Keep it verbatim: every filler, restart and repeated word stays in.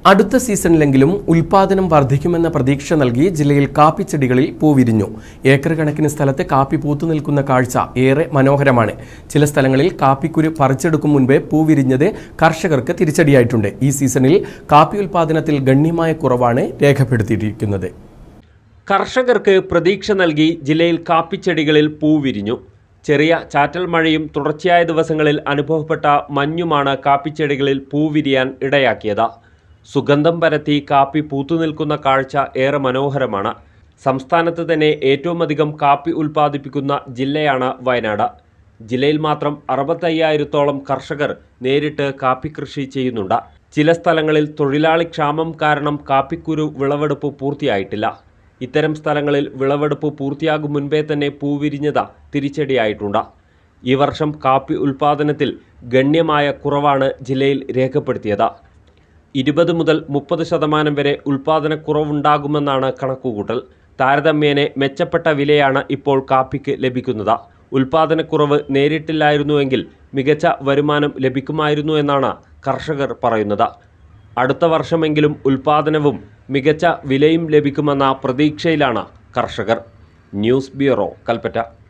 അടുത്ത സീസണിലെങ്കിലും ഉൽപാദനം വർദ്ധിക്കുമെന്ന പ്രതീക്ഷ നൽകി ജില്ലയിൽ കാപ്പിച്ചെടികളിൽ പൂവിരിഞ്ഞു. ഏക്കർ കണക്കിന് സ്ഥലത്ത് കാപ്പി പൂത്തുനിൽക്കുന്ന കാഴ്ച ഏറെ മനോഹരമാണ്. ചില സ്ഥലങ്ങളിൽ കാപ്പിക്കുരു പറിച്ചെടുക്കും മുൻപേ പൂവിരിഞ്ഞത് കർഷകർക്ക് തിരിച്ചടിയായിട്ടുണ്ട്. ഈ സീസണിൽ കാപ്പി ഉൽപാദനത്തിൽ ഗണ്യമായ കുറവാണ് രേഖപ്പെടുത്തിയിരിക്കുന്നത്. കർഷകർക്ക് പ്രതീക്ഷ നൽകി ജില്ലയിൽ കാപ്പിച്ചെടികളിൽ പൂവിരിഞ്ഞു. ചെറിയ ചാറ്റൽ മഴയും തുടർച്ചയായ ദിവസങ്ങളിൽ അനുഭവപ്പെട്ട മഞ്ഞുമാണ് കാപ്പിച്ചെടികളിൽ പൂവിരിയാൻ ഇടയാക്കിയത്. സുഗന്ധം പരത്തി കാപ്പി പൂത്തുനിൽക്കുന്ന കാഴ്ച ഏറെ മനോഹരമാണ്. സംസ്ഥാനത്ത് തന്നെ ഏറ്റവും അധികം കാപ്പി ഉൽപ്പാദിപ്പിക്കുന്ന ജില്ലയാണ് വയനാട്. ജില്ലയിൽ മാത്രം അറുപത്തയ്യായിരത്തോളം കർഷകർ നേരിട്ട് കാപ്പി കൃഷി ചെയ്യുന്നുണ്ട്. ചില സ്ഥലങ്ങളിൽ തൊഴിലാളി ക്ഷാമം കാരണം കാപ്പിക്കുരു വിളവെടുപ്പ് പൂർത്തിയായിട്ടില്ല. ഇത്തരം സ്ഥലങ്ങളിൽ വിളവെടുപ്പ് പൂർത്തിയാകും മുൻപേ തന്നെ പൂവിരിഞ്ഞത് തിരിച്ചടിയായിട്ടുണ്ട്. ഈ വർഷം കാപ്പി ഉൽപ്പാദനത്തിൽ ഗണ്യമായ കുറവാണ് ജില്ലയിൽ രേഖപ്പെടുത്തിയത്. ഇരുപത് മുതൽ മുപ്പത് ശതമാനം വരെ ഉൽപ്പാദനക്കുറവുണ്ടാകുമെന്നാണ് കണക്കുകൂട്ടൽ. താരതമ്യേന മെച്ചപ്പെട്ട വിലയാണ് ഇപ്പോൾ കാപ്പിക്ക് ലഭിക്കുന്നത്. ഉൽപ്പാദനക്കുറവ് നേരിട്ടില്ലായിരുന്നുവെങ്കിൽ മികച്ച വരുമാനം ലഭിക്കുമായിരുന്നു എന്നാണ് കർഷകർ പറയുന്നത്. അടുത്ത വർഷമെങ്കിലും ഉൽപ്പാദനവും മികച്ച വിലയും ലഭിക്കുമെന്ന പ്രതീക്ഷയിലാണ് കർഷകർ. News bureau, Kalpetta.